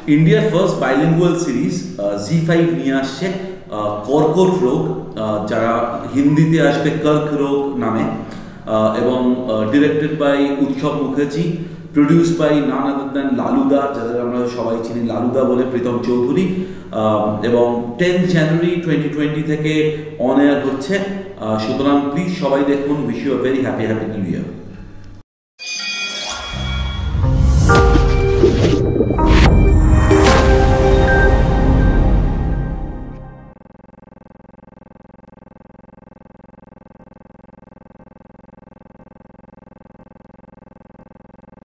ইন্ডিয়ার first bilingual series ZEE5 নিয়ে আসছে কর্কট রোগ, যারা হিন্দিতে আসবে কর্ক রোগ নামে, এবং directed by Utsav Mukherjee, produced by none other than লালুদা, যাদের আমরা সবাই চিনি লালুদা বলে, প্রীতম চৌধুরী, এবং 10 জানুয়ারি 2020 থেকে অন এয়ার হচ্ছে। সুতরাং প্লিজ সবাই দেখুন। Wish you a very happy new year.